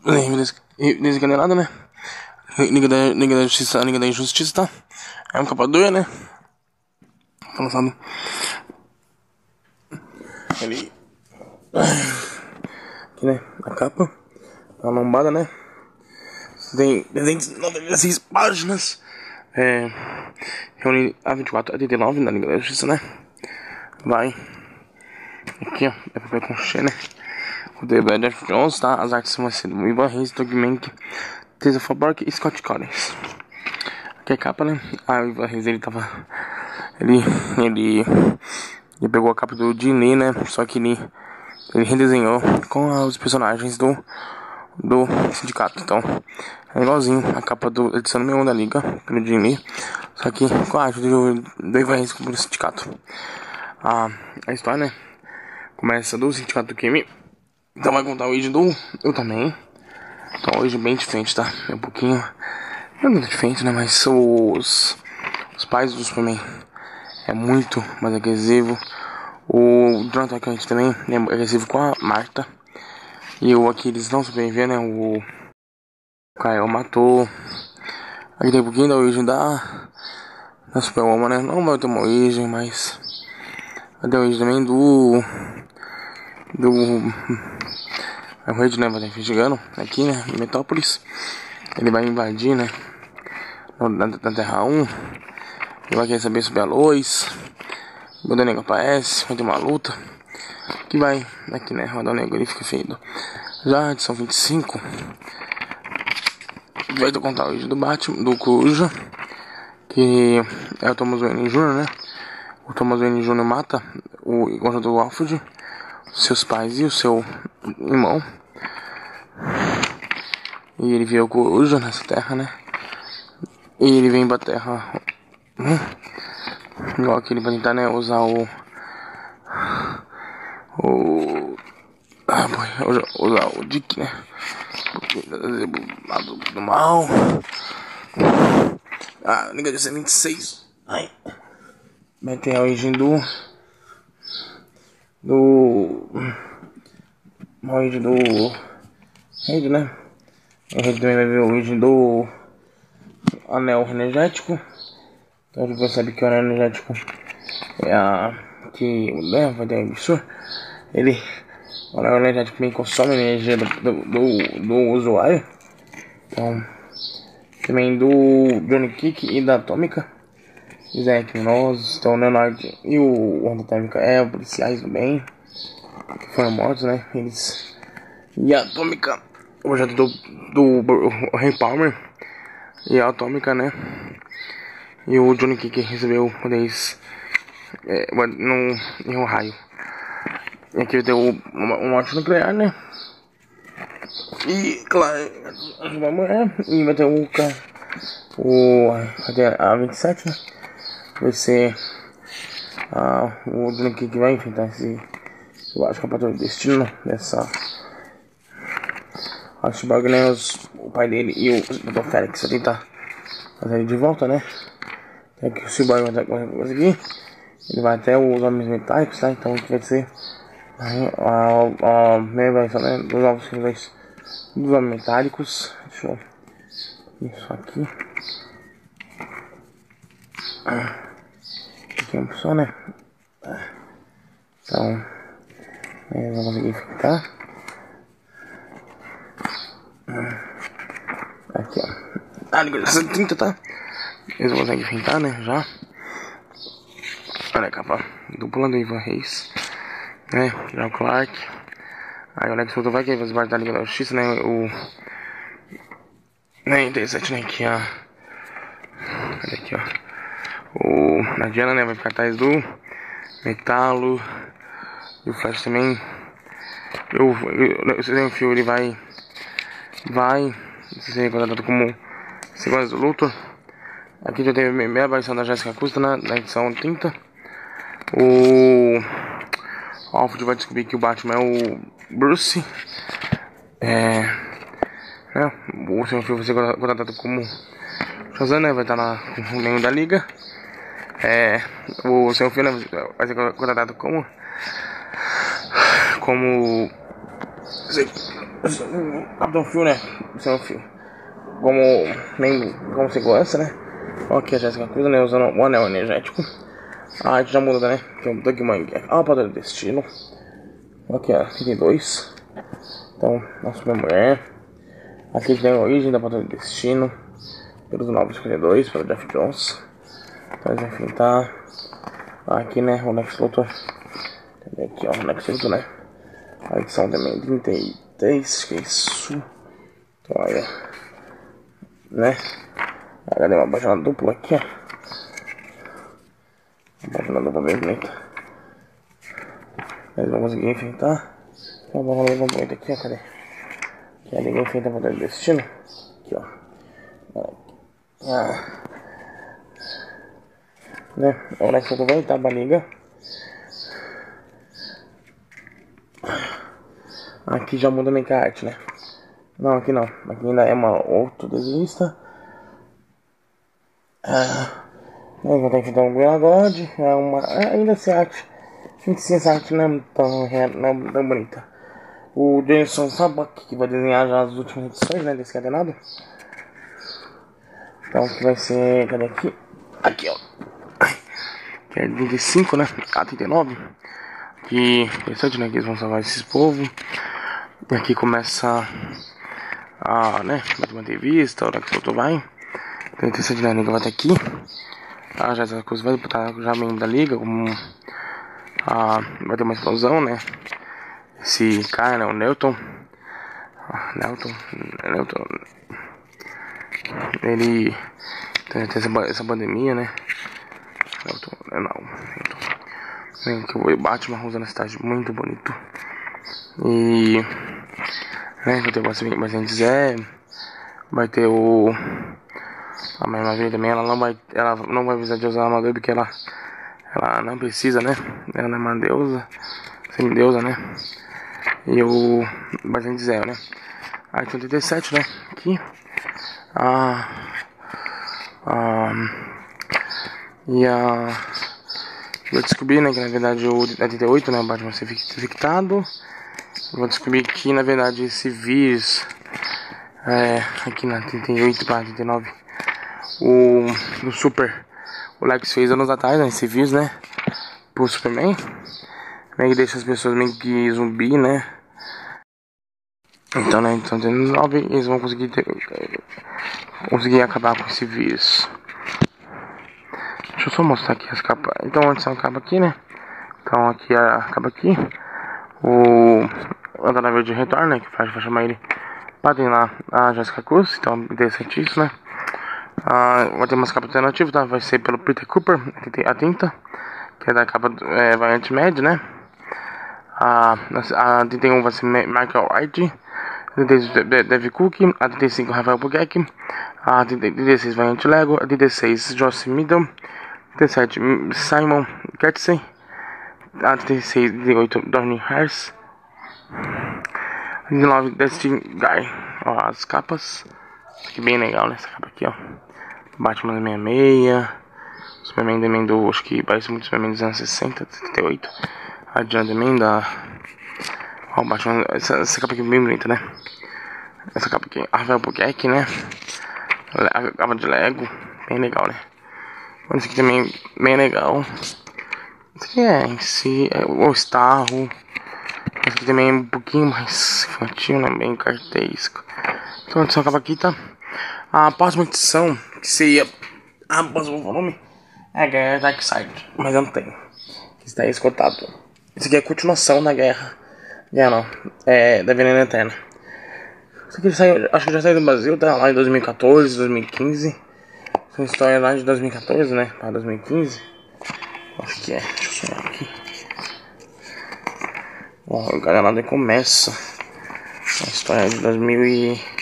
Evidência canelada, né? Liga da Justiça, Liga da Injustiça, tá? É um capa dura, né? Lançado. Ele. Aqui, né? A capa. A lombada, né? Tem 396 páginas. Reúne a 24 a 39 na Liga da Justiça, né? Vai. Aqui, ó. É papel conchê, né? O The Bad Jones, tá? As artes vão ser do Ivan Reis, Doug Mank, Tessa Fabark e Scott Collins. Aqui é a capa, né? Ah, o Ivan Reis, ele tava... Ele pegou a capa do Disney, né? Só que ele redesenhou com os personagens do sindicato. Então, é igualzinho a capa do edição número 1 da Liga, pelo Disney. Só que com a arte do Ivan Reis do sindicato. A história, né? Começa do sindicato do crime. Então vai contar o origem do também. Então hoje bem diferente, tá? É um pouquinho... Não é muito diferente, né? Mas os pais do Superman é muito mais agressivo. O Jonathan Kent também é agressivo com a Marta. E o Aquiles não sobreviveu, né? O Kyle matou. Aqui tem um pouquinho da origem da Superwoman, né? Não vai ter uma origem, mas... Vai ter a origem também do o Red, né, vai estar investigando aqui, né, em Metrópolis. Ele vai invadir, né, na Terra 1. Ele vai querer saber sobre a Lois. O Adão Negro aparece, vai ter uma luta. Que vai, aqui, né, o Adão Negro ele fica feio. Já a edição 25 vai contar hoje do Batman, do Coruja, que é o Thomas Wayne Jr., né. O Thomas Wayne Jr. mata o encontro do Alfred, seus pais e o seu irmão. E ele vê o Coruja nessa terra, né? E ele vem pra terra. Igual que ele vai tentar, né? Usar usar o Dick, né? Lado do mal. Liga de 26. Ai. Vai ter a origem a origem do Rede, né? O Rede também vai ver a origem do anel energético. Então a gente percebe que o anel energético é que vai ter emissor. O anel energético também consome energia do usuário. Então, também do Johnny Kick e da Atômica. Eles é criminosos. Então o Leonard e o Wanda Térmica policiais do bem, que foram mortos, né? E a Atômica, o projeto do Ray Palmer e a Atômica, né? E o Johnny Kick recebeu poderes em um raio. E aqui deu uma morte nuclear, né? E claro, a mulher. E vai ter a 27, né? Vai ser o Johnny Kick vai enfrentar eu acho que é o patrão do destino dessa. Acho que né, o pai dele e o Dr. Félix vai tentar fazer ele de volta, né? Até que o Cyborg vai conseguir. Ele vai até os Homens Metálicos, tá? Então vai ser a primeira versão, né, dos novos filmes dos Homens Metálicos. Deixa eu... Isso aqui. Aqui é uma opção, né? Então... eu vou conseguir ficar. Aqui, ó. Liga 30, tá? Eles vão conseguir enfrentar, né? Já. Olha a capa dupla do Ivan Reis, né? Já o Clark. Aí o Lex Luthor vai querer fazer parte da Liga da Justiça, né? Interessante, né? Aqui, ó. Olha aqui, ó. A Diana, né? Vai ficar atrás do Metalo. E o Flash também. O Fury vai ser contratado como segurança do Luthor. Aqui já teve a primeira aparição da Jessica Custa na edição 30. O Alfred vai descobrir que o Batman é o Bruce. O seu filho vai ser contratado como Shazam, né? Vai estar no meio da liga. O seu filho vai ser contratado como Capitão Fio, né? Sem o fio. Como segurança, né? Aqui a Jéssica Cruz, né? Usando o anel energético. A arte já muda, né? Que é o Doug Mang. A Patrulha do Destino. Aqui, ó. 32. Então, nossa mulher. Aqui a gente tem a origem da Patrulha do Destino. Pelos 952, pelo Jeff Jones. Então eles vão enfrentar. Aqui, né? O Lex Luthor. Aqui, ó. O Lex Luthor, né? A edição também 33. Que é isso? Então, olha. Né? Agora deu uma página dupla aqui, ó. Uma página dupla bem bonita. Eles vão conseguir enfrentar. Então vamos levar muito aqui, ó. Cadê? Aqui a liga enfrenta a Patrulha do Destino. Aqui, ó. Né? O Lex Luthor vai entrar pra liga. Aqui já muda meio que a arte, né? Não, aqui não. Aqui ainda é uma outro desenhista. Nós vamos ter que dar um Green God. É uma. Ainda essa arte. Sim, essa arte não é tão bonita. O Jameson Sabak, que vai desenhar já as últimas edições, né? Desse cadenado. Então que vai ser. Cadê aqui? Aqui, ó. Que é 35, né? A 39. Que interessante, né? Que eles vão salvar esses povos. E aqui começa a, né? Vai manter vista, a hora que o outro vai. Então interessante, né? A liga vai até aqui. A Jéssica Cruz vai botar já membro da liga. Como vai ter uma explosão, né? Esse cara, né? O Nelton. Nelton. Ele tem essa pandemia, né? Nelton. Que o Batman usando essa cidade muito bonito. E né, vai ter bastante Zé. Vai ter a Mulher Maravilha também. Ela não vai precisar de usar a armadura porque ela não precisa, né? Ela não é uma deusa, semideusa, né? E o bastante Zé, né? Aí tem 37, né? Aqui. Vou descobrir, né, que na verdade o 88, né, o Batman ser infectado. Vou descobrir que na verdade esse vírus aqui na 38 para 39 o Super, o Lex fez anos atrás, né, esse vírus, né, pro Superman, meio que deixa as pessoas meio que zumbi, né. Então, né, então 39 eles vão conseguir acabar com esse vírus. Deixa eu só mostrar aqui as capas. Então antes são capa aqui, né. Então aqui a capa aqui. O Lanterna Verde retorna, né, que vai chamar ele pra treinar a Jéssica Cruz. Então interessante isso, né. Vai ter umas capas alternativas, tá? Vai ser pelo Peter Cooper, a tinta, que é da capa variante Mad, né. A 31 vai ser Michael White, a 32 Dave Cook, a 35 Rafael Bugek, a 36 variante Lego, a 36 Joss Middle, 37 Simon Kirksey, a 36 38 Donny Harris, a 39 Destiny Guy. Ó, as capas. Isso aqui bem legal, né? Essa capa aqui, ó. Batman 66. Superman também do. Acho que parece muito Superman dos anos 60, 78. A Diana também da. Ó, o Batman. Essa capa aqui é bem bonita, né? Essa capa aqui. Rafael Bugek, né? A capa de Lego. Bem legal, né? Esse aqui também bem legal. Esse aqui em si é o Starro. Esse aqui também é um pouquinho mais infantil, né? Bem cartesco. Então a edição acaba aqui, tá? A próxima edição, que seria a próximo volume, é a Guerra Darkseid, mas eu não tenho. Está esgotado. Isso aqui é a continuação da Guerra. Guerra não, da Veneno Eterna. Isso aqui saiu, acho que já saiu do Brasil, tá? Lá em 2014, 2015. Essa história é lá de 2014, né? Para 2015. Acho que é. Deixa eu olhar aqui. Ó, o Galera começa. A história é de 2000